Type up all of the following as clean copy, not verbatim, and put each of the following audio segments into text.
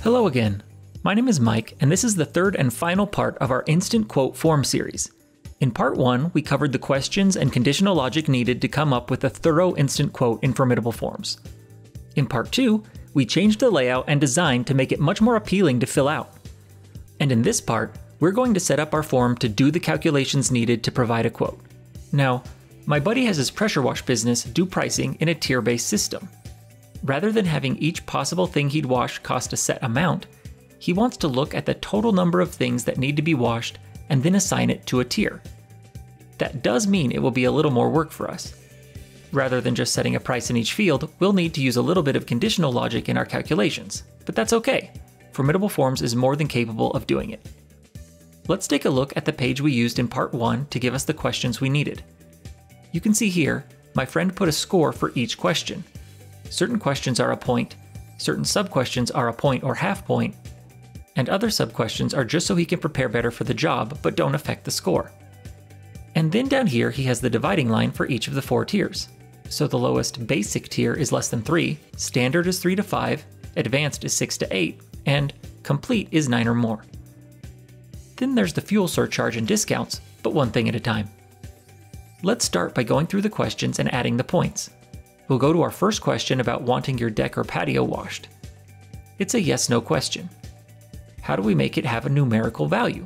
Hello again. My name is Mike, and this is the third and final part of our Instant Quote Form series. In part 1, we covered the questions and conditional logic needed to come up with a thorough instant quote in Formidable Forms. In part 2, we changed the layout and design to make it much more appealing to fill out. And in this part, we're going to set up our form to do the calculations needed to provide a quote. Now, my buddy has his pressure wash business do pricing in a tier-based system. Rather than having each possible thing he'd wash cost a set amount, he wants to look at the total number of things that need to be washed and then assign it to a tier. That does mean it will be a little more work for us. Rather than just setting a price in each field, we'll need to use a little bit of conditional logic in our calculations, but that's okay. Formidable Forms is more than capable of doing it. Let's take a look at the page we used in part 1 to give us the questions we needed. You can see here, my friend put a score for each question. Certain questions are a point, certain sub-questions are a point or half point, and other sub-questions are just so he can prepare better for the job but don't affect the score. And then down here he has the dividing line for each of the 4 tiers. So the lowest basic tier is less than 3, standard is 3 to 5, advanced is 6 to 8, and complete is 9 or more. Then there's the fuel surcharge and discounts, but one thing at a time. Let's start by going through the questions and adding the points. We'll go to our first question about wanting your deck or patio washed. It's a yes/no question. How do we make it have a numerical value?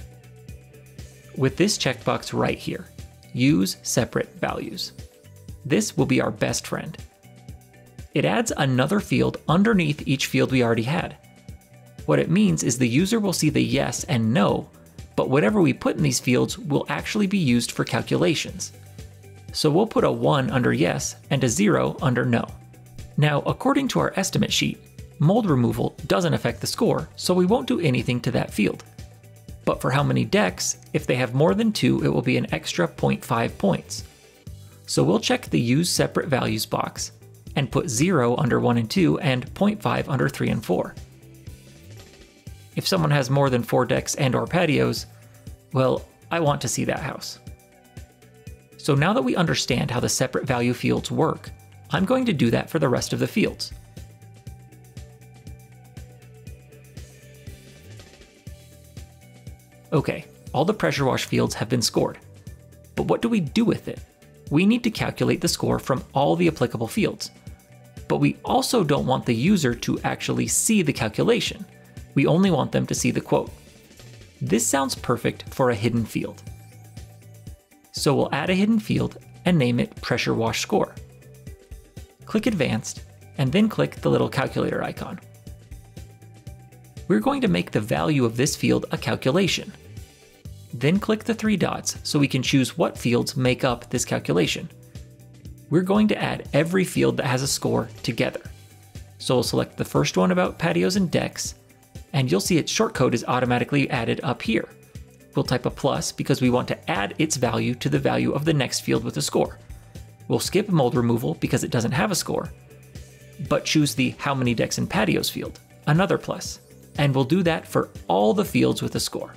With this checkbox right here, use separate values. This will be our best friend. It adds another field underneath each field we already had. What it means is the user will see the yes and no, but whatever we put in these fields will actually be used for calculations. So we'll put a 1 under yes and a 0 under no. Now, according to our estimate sheet, mold removal doesn't affect the score, so we won't do anything to that field. But for how many decks, if they have more than 2, it will be an extra 0.5 points. So we'll check the use separate values box and put 0 under 1 and 2 and 0.5 under 3 and 4. If someone has more than 4 decks and or patios, well, I want to see that house. So now that we understand how the separate value fields work, I'm going to do that for the rest of the fields. Okay, all the pressure wash fields have been scored. But what do we do with it? We need to calculate the score from all the applicable fields. But we also don't want the user to actually see the calculation. We only want them to see the quote. This sounds perfect for a hidden field. So we'll add a hidden field and name it Pressure Wash Score. Click Advanced, and then click the little calculator icon. We're going to make the value of this field a calculation. Then click the 3 dots so we can choose what fields make up this calculation. We're going to add every field that has a score together. So we'll select the first one about patios and decks, and you'll see its shortcode is automatically added up here. We'll type a plus because we want to add its value to the value of the next field with a score. We'll skip mold removal because it doesn't have a score, but choose the how many decks and patios field, another plus, and we'll do that for all the fields with a score.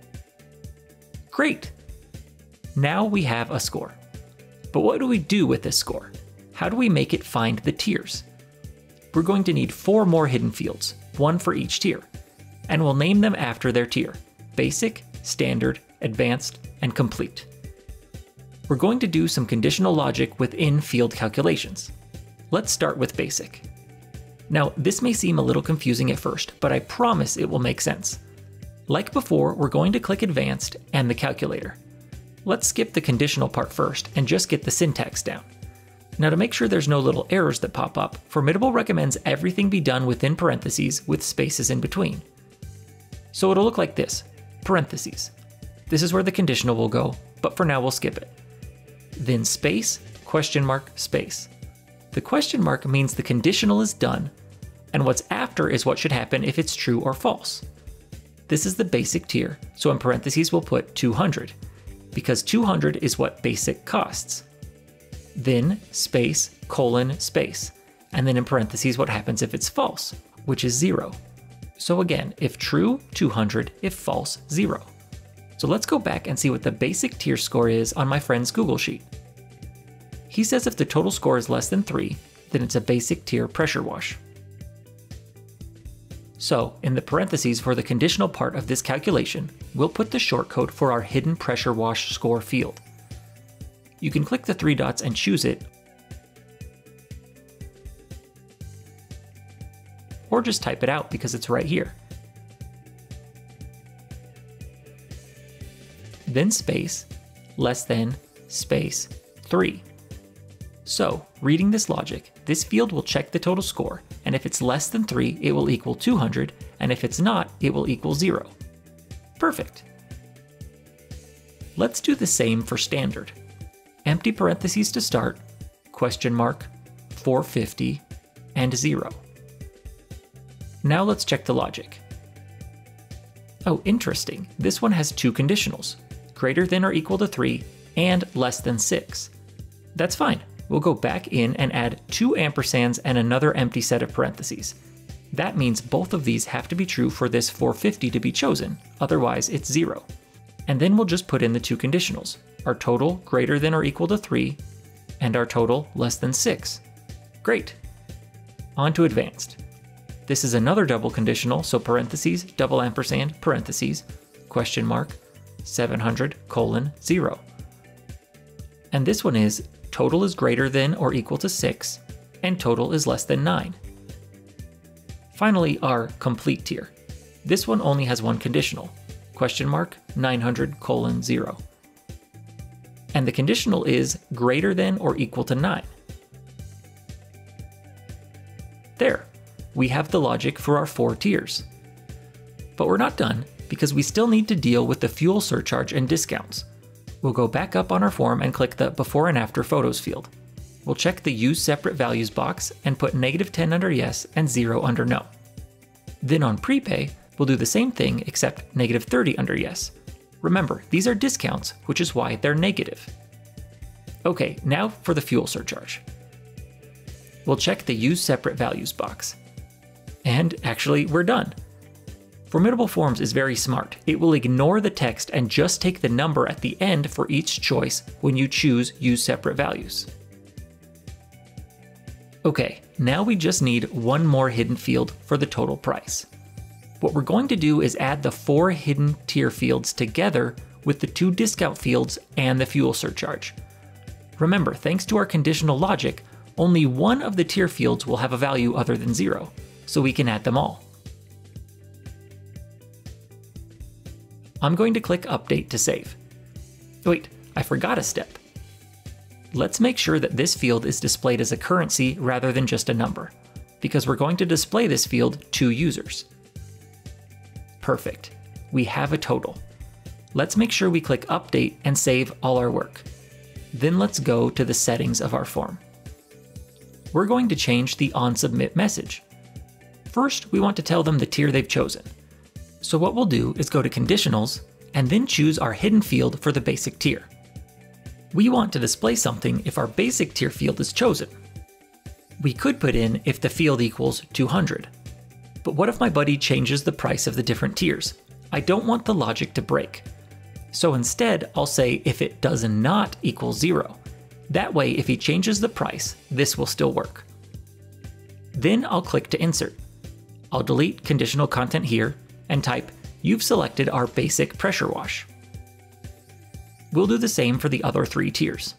Great! Now we have a score. But what do we do with this score? How do we make it find the tiers? We're going to need 4 more hidden fields, 1 for each tier, and we'll name them after their tier: Basic, Standard, Advanced, and Complete. We're going to do some conditional logic within field calculations. Let's start with Basic. Now, this may seem a little confusing at first, but I promise it will make sense. Like before, we're going to click Advanced and the calculator. Let's skip the conditional part first and just get the syntax down. Now, to make sure there's no little errors that pop up, Formidable recommends everything be done within parentheses with spaces in between. So it'll look like this. Parentheses. This is where the conditional will go, but for now we'll skip it. Then space, question mark, space. The question mark means the conditional is done, and what's after is what should happen if it's true or false. This is the basic tier, so in parentheses we'll put 200, because 200 is what basic costs. Then space, colon, space, and then in parentheses what happens if it's false, which is 0. So again, if true, 200, if false, 0. So let's go back and see what the basic tier score is on my friend's Google Sheet. He says if the total score is less than 3, then it's a basic tier pressure wash. So, in the parentheses for the conditional part of this calculation, we'll put the shortcode for our hidden pressure wash score field. You can click the 3 dots and choose it, or just type it out because it's right here. Then space, less than, space, 3. So, reading this logic, this field will check the total score, and if it's less than 3, it will equal 200, and if it's not, it will equal 0. Perfect. Let's do the same for standard. Empty parentheses to start, question mark, 450, and 0. Now let's check the logic. Oh, interesting. This one has 2 conditionals, greater than or equal to 3, and less than 6. That's fine. We'll go back in and add 2 ampersands and another empty set of parentheses. That means both of these have to be true for this 450 to be chosen, otherwise it's 0. And then we'll just put in the 2 conditionals, our total greater than or equal to 3, and our total less than 6. Great. On to advanced. This is another double conditional, so parentheses, double ampersand, parentheses, question mark, 700, 0. And this one is total is greater than or equal to 6, and total is less than 9. Finally, our complete tier. This one only has 1 conditional, question mark, 900, 0. And the conditional is greater than or equal to 9. There, we have the logic for our 4 tiers. But we're not done, because we still need to deal with the fuel surcharge and discounts. We'll go back up on our form and click the Before and After Photos field. We'll check the Use Separate Values box and put -10 under Yes and 0 under No. Then on Prepay, we'll do the same thing except -30 under Yes. Remember, these are discounts, which is why they're negative. Okay, now for the fuel surcharge. We'll check the Use Separate Values box. And actually, we're done. Formidable Forms is very smart. It will ignore the text and just take the number at the end for each choice when you choose Use Separate Values. Okay, now we just need one more hidden field for the total price. What we're going to do is add the 4 hidden tier fields together with the 2 discount fields and the fuel surcharge. Remember, thanks to our conditional logic, only one of the tier fields will have a value other than 0, so we can add them all. I'm going to click Update to save. Wait, I forgot a step. Let's make sure that this field is displayed as a currency rather than just a number, because we're going to display this field to users. Perfect. We have a total. Let's make sure we click Update and save all our work. Then let's go to the settings of our form. We're going to change the OnSubmit message. First, we want to tell them the tier they've chosen. So what we'll do is go to Conditionals, and then choose our hidden field for the basic tier. We want to display something if our basic tier field is chosen. We could put in if the field equals 200. But what if my buddy changes the price of the different tiers? I don't want the logic to break. So instead, I'll say if it does not equal 0. That way, if he changes the price, this will still work. Then I'll click to insert. I'll delete conditional content here, and type, "You've selected our basic pressure wash." We'll do the same for the other 3 tiers.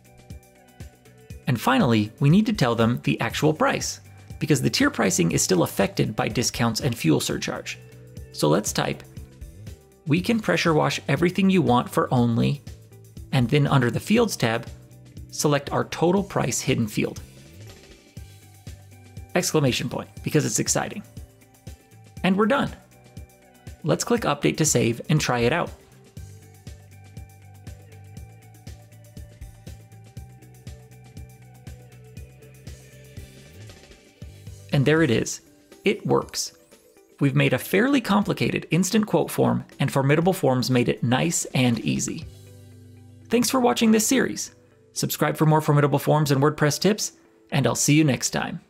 And finally, we need to tell them the actual price, because the tier pricing is still affected by discounts and fuel surcharge. So let's type, "We can pressure wash everything you want for only," and then under the Fields tab, select our total price hidden field. Exclamation point, because it's exciting. And we're done. Let's click Update to save and try it out. And there it is. It works. We've made a fairly complicated instant quote form, and Formidable Forms made it nice and easy. Thanks for watching this series. Subscribe for more Formidable Forms and WordPress tips, and I'll see you next time.